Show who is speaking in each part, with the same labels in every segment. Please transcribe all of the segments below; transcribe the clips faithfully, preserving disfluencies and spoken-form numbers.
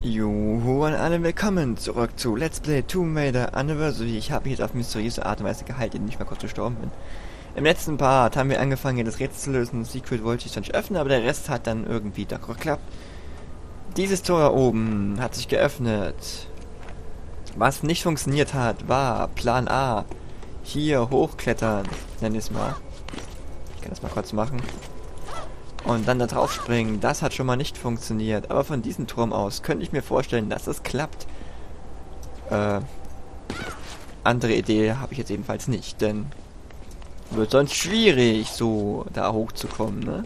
Speaker 1: Juhu an alle, willkommen zurück zu Let's Play Tomb Raider Anniversary. Ich habe mich jetzt auf mysteriöse Art und Weise geheilt, indem ich mal kurz gestorben bin. Im letzten Part haben wir angefangen, hier das Rätsel zu lösen. Secret wollte ich dann nicht öffnen, aber der Rest hat dann irgendwie doch geklappt. Dieses Tor da oben hat sich geöffnet. Was nicht funktioniert hat, war Plan A. Hier hochklettern, nenn ich es mal. Ich kann das mal kurz machen. Und dann da drauf springen, das hat schon mal nicht funktioniert. Aber von diesem Turm aus könnte ich mir vorstellen, dass es klappt. Äh, andere Idee habe ich jetzt ebenfalls nicht, denn wird sonst schwierig, so da hochzukommen, ne?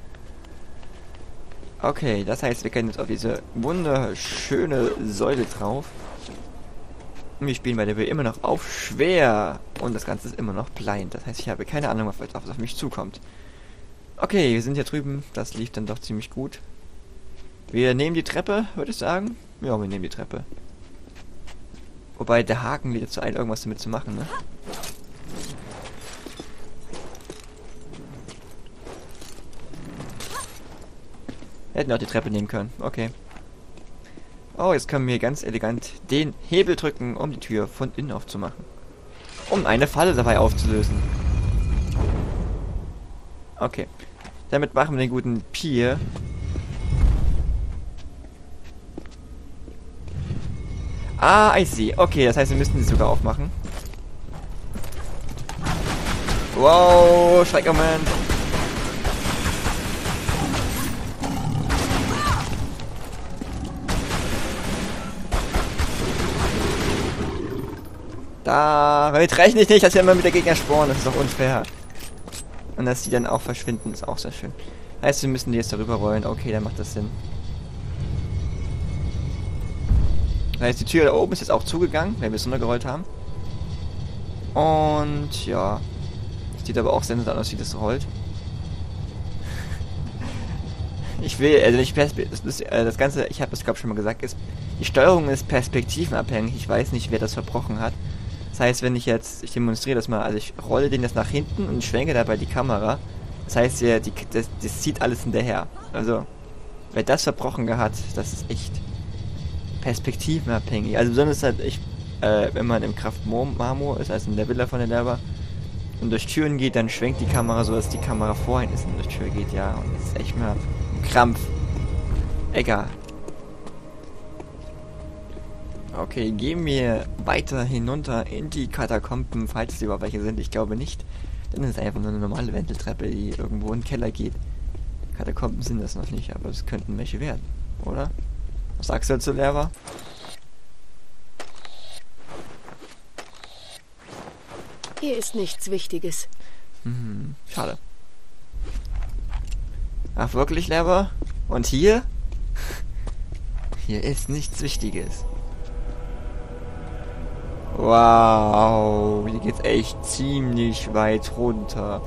Speaker 1: Okay, das heißt, wir können jetzt auf diese wunderschöne Säule drauf. Und wir spielen bei der W immer noch auf schwer. Und das Ganze ist immer noch blind. Das heißt, ich habe keine Ahnung, was auf mich zukommt. Okay, wir sind hier drüben. Das lief dann doch ziemlich gut. Wir nehmen die Treppe, würde ich sagen. Ja, wir nehmen die Treppe. Wobei der Haken wieder zu ein, irgendwas damit zu machen, ne? Wir hätten auch die Treppe nehmen können. Okay. Oh, jetzt können wir ganz elegant den Hebel drücken, um die Tür von innen aufzumachen. Um eine Falle dabei aufzulösen. Okay. Damit machen wir den guten Pier. Ah, I see. Okay, das heißt, wir müssten sie sogar aufmachen. Wow, Schreckmoment. Da, damit rechne ich nicht, dass wir immer mit der Gegner spawnen. Das ist doch unfair. Und dass die dann auch verschwinden, ist auch sehr schön. Heißt, wir müssen die jetzt darüber rollen. Okay, dann macht das Sinn. Das heißt, die Tür da oben ist jetzt auch zugegangen, wenn wir es runtergerollt haben. Und ja. Sieht aber auch sensationell aus, wie das rollt. Ich will, also ich das, das, das Ganze, ich habe das glaube ich schon mal gesagt, ist, die Steuerung ist perspektivenabhängig. Ich weiß nicht, wer das verbrochen hat. Das heißt, wenn ich jetzt, ich demonstriere das mal, also ich rolle den jetzt nach hinten und schwenke dabei die Kamera. Das heißt, ja, die, das, das zieht alles hinterher. Also, wer das verbrochen hat, das ist echt perspektivenabhängig. Also besonders halt, ich, äh, wenn man im Kraft Marmor ist, also in der Villa von der Lehrer, und durch Türen geht, dann schwenkt die Kamera so, dass die Kamera vorhin ist und durch Tür geht, ja. Und das ist echt mal ein Krampf. Egal. Okay, gehen wir weiter hinunter in die Katakomben, falls es überhaupt welche sind. Ich glaube nicht. Dann ist es einfach nur eine normale Wendeltreppe, die irgendwo in den Keller geht. Katakomben sind das noch nicht, aber es könnten welche werden, oder? Was sagst du dazu, Lehrer?
Speaker 2: Hier ist nichts Wichtiges.
Speaker 1: Hm, schade. Ach, wirklich, Lehrer? Und hier? Hier ist nichts Wichtiges. Wow, hier geht's echt ziemlich weit runter.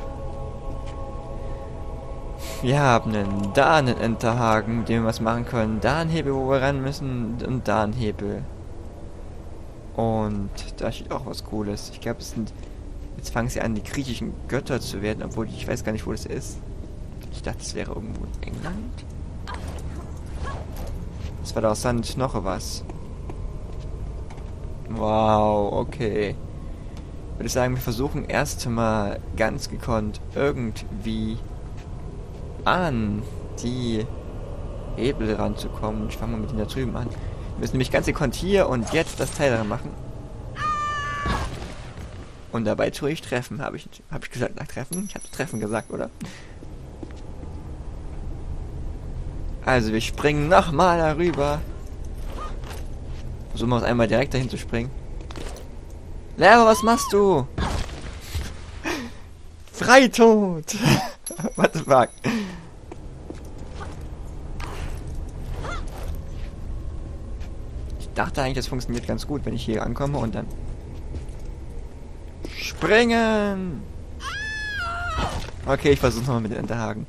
Speaker 1: Wir haben einen, da einen Enterhaken, mit dem wir was machen können. Da einen Hebel, wo wir ran müssen. Und da einen Hebel. Und da steht auch was Cooles. Ich glaube, es sind... Jetzt fangen sie an, die griechischen Götter zu werden, obwohl ich weiß gar nicht, wo das ist. Ich dachte, es wäre irgendwo in England. Das war doch Sand noch was. Wow, okay. Würde ich sagen, wir versuchen erst mal ganz gekonnt irgendwie an die Hebel ranzukommen. Ich fange mal mit den da drüben an. Wir müssen nämlich ganz gekonnt hier und jetzt das Teil daran machen. Und dabei tue ich treffen. Habe ich, hab ich gesagt nach treffen? Ich habe treffen gesagt, oder? Also wir springen nochmal darüber. Versuchen wir uns einmal direkt dahin zu springen. Lehrer, was machst du? Freitod! What the fuck? Ich dachte eigentlich, das funktioniert ganz gut, wenn ich hier ankomme und dann... Springen! Okay, ich versuche nochmal mit den Enterhaken.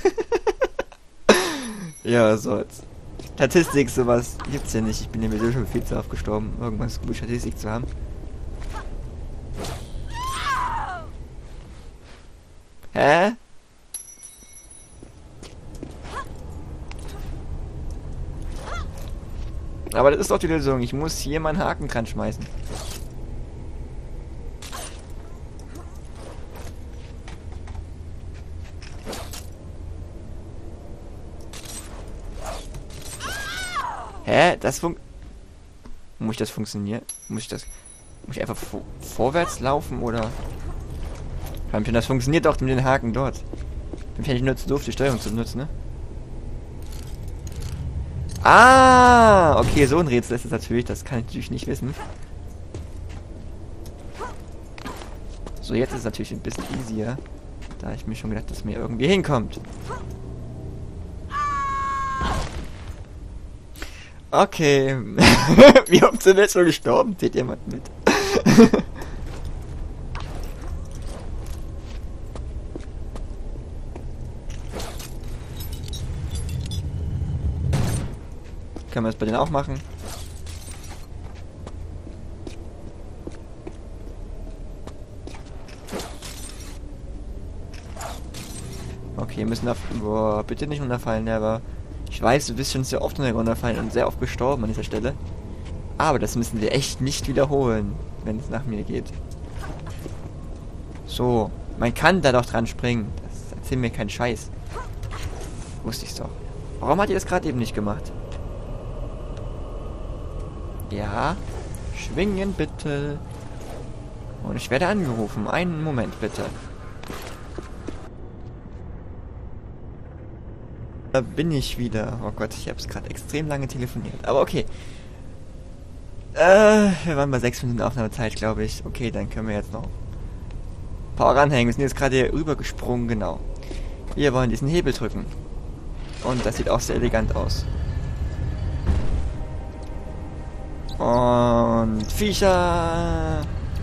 Speaker 1: Ja, was soll's. Statistik, sowas gibt's ja nicht. Ich bin ja mir schon viel zu oft gestorben, irgendwas gut Statistik zu haben. Hä? Aber das ist doch die Lösung. Ich muss hier meinen Haken dran schmeißen. Hä? Das fun... Muss ich das funktionieren? Muss ich das... Muss ich einfach vor vorwärts laufen, oder... Das funktioniert doch mit den Haken dort. Bin ich ja nicht nur zu doof, die Steuerung zu benutzen, ne? Ah! Okay, so ein Rätsel ist es natürlich. Das kann ich natürlich nicht wissen. So, jetzt ist es natürlich ein bisschen easier. Da ich mir schon gedacht, dass mir irgendwie hinkommt. Okay. Wie oft sind wir jetzt schon gestorben? Seht jemand mit? Können wir das bei denen auch machen? Okay, wir müssen auf... Boah, bitte nicht runterfallen, aber... Ich weiß, du bist schon sehr oft runtergefallen und sehr oft gestorben an dieser Stelle. Aber das müssen wir echt nicht wiederholen, wenn es nach mir geht. So, man kann da doch dran springen. Das erzählt mir keinen Scheiß. Wusste ich's doch. Warum hat ihr das gerade eben nicht gemacht? Ja, schwingen bitte. Und ich werde angerufen. Einen Moment bitte. Da bin ich wieder. Oh Gott, ich habe es gerade extrem lange telefoniert. Aber okay. Äh, wir waren bei sechs Minuten Aufnahmezeit, glaube ich. Okay, dann können wir jetzt noch Power ranhängen. Wir sind jetzt gerade hier rübergesprungen, genau. Wir wollen diesen Hebel drücken. Und das sieht auch sehr elegant aus. Und Viecher.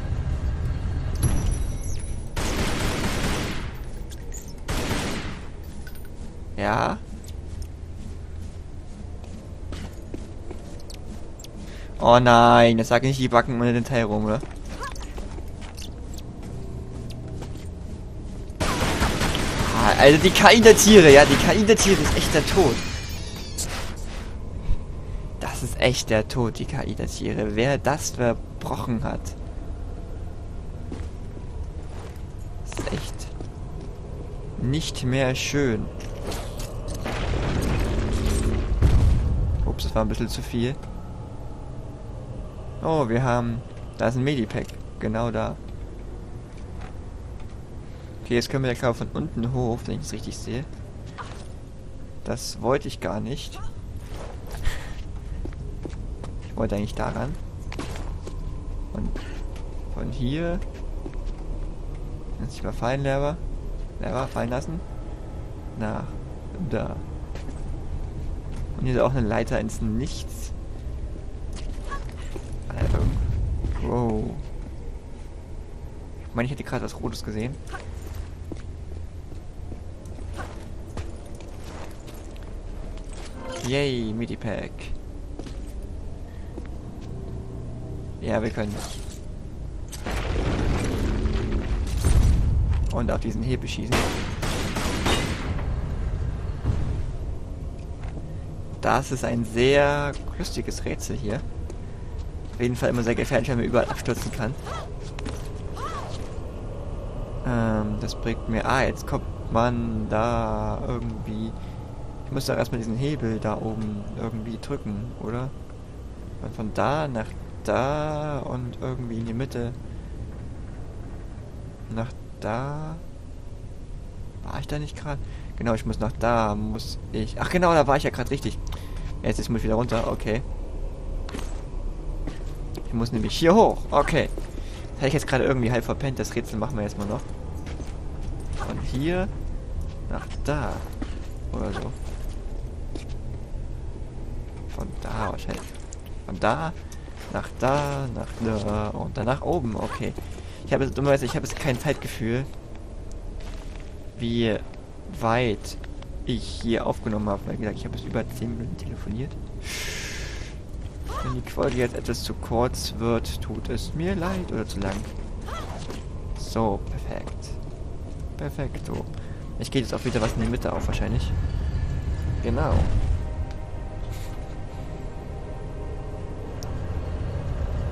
Speaker 1: Ja. Oh nein, das sag nicht, die backen unter den Teil rum, oder? Ah, also die K I der Tiere, ja, die K I der Tiere ist echt der Tod. Das ist echt der Tod, die K I der Tiere. Wer das verbrochen hat. Das ist echt nicht mehr schön. Ups, das war ein bisschen zu viel. Oh, wir haben... Da ist ein Medipack. Genau da. Okay, jetzt können wir ja von unten hoch, wenn ich es richtig sehe. Das wollte ich gar nicht. Ich wollte eigentlich daran. Und von hier... Lass ich mal fallen, Lever. Lever, fallen lassen. Nach da. Und hier ist auch eine Leiter ins Nichts. Wow. Ich meine, ich hätte gerade was Rotes gesehen. Yay, Medipack. Ja, wir können. Und auf diesen Hebel schießen. Das ist ein sehr lustiges Rätsel hier. Auf jeden Fall immer sehr gefährlich, weil man überall abstürzen kann. Ähm, das bringt mir... Ah, jetzt kommt man da irgendwie... Ich muss doch erstmal diesen Hebel da oben irgendwie drücken, oder? Und von da nach da und irgendwie in die Mitte. Nach da... War ich da nicht gerade? Genau, ich muss nach da, muss ich... Ach genau, da war ich ja gerade richtig. Jetzt ist muss ich wieder runter, okay. Ich muss nämlich hier hoch. Okay. Das hätte ich jetzt gerade irgendwie halb verpennt. Das Rätsel machen wir jetzt mal noch. Von hier nach da. Oder so. Von da wahrscheinlich. Von da nach da, nach da und dann nach oben. Okay. Ich habe jetzt dummerweise, ich habe jetzt kein Zeitgefühl, wie weit ich hier aufgenommen habe. Weil, wie gesagt, ich habe jetzt über zehn Minuten telefoniert. Wenn die Folge jetzt etwas zu kurz wird, tut es mir leid oder zu lang. So, perfekt. Perfekto. Ich gehe jetzt auch wieder was in die Mitte auf, wahrscheinlich. Genau.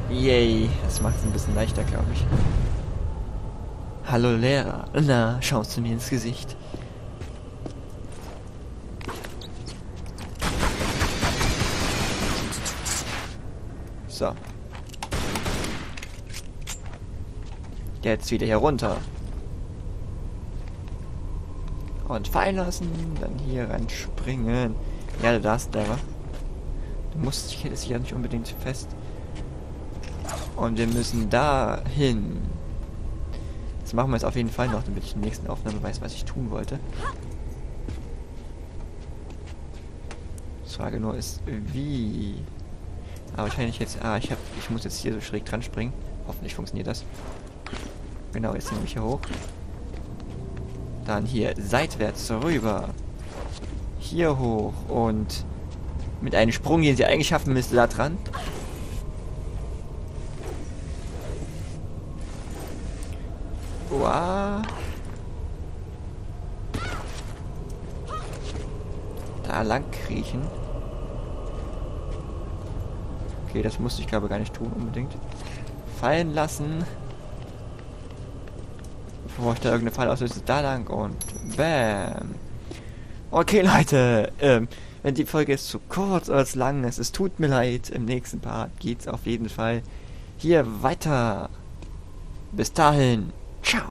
Speaker 1: Yay, das macht es ein bisschen leichter, glaube ich. Hallo Lehrer, na, schaust du mir ins Gesicht? So. Jetzt wieder hier runter. Und fallen lassen, dann hier rein springen. Ja, du darfst aber. Du musst, ich hätte es ja nicht unbedingt fest. Und wir müssen da hin. Das machen wir jetzt auf jeden Fall noch, damit ich in der nächsten Aufnahme weiß, was ich tun wollte. Die Frage nur ist, wie. Aber wahrscheinlich jetzt. Ah, ich hab. Ich muss jetzt hier so schräg dran springen. Hoffentlich funktioniert das. Genau, jetzt nehme ich hier hoch. Dann hier seitwärts rüber. Hier hoch und mit einem Sprung, den sie eigentlich schaffen müsste, da dran. Wow. Da lang kriechen. Okay, das musste ich glaube gar nicht tun unbedingt. Fallen lassen. Bevor ich da irgendeine Fall auslöse, da lang und bam. Okay, Leute, ähm, wenn die Folge jetzt zu kurz oder zu lang ist, es tut mir leid, im nächsten Part geht's auf jeden Fall hier weiter. Bis dahin, ciao.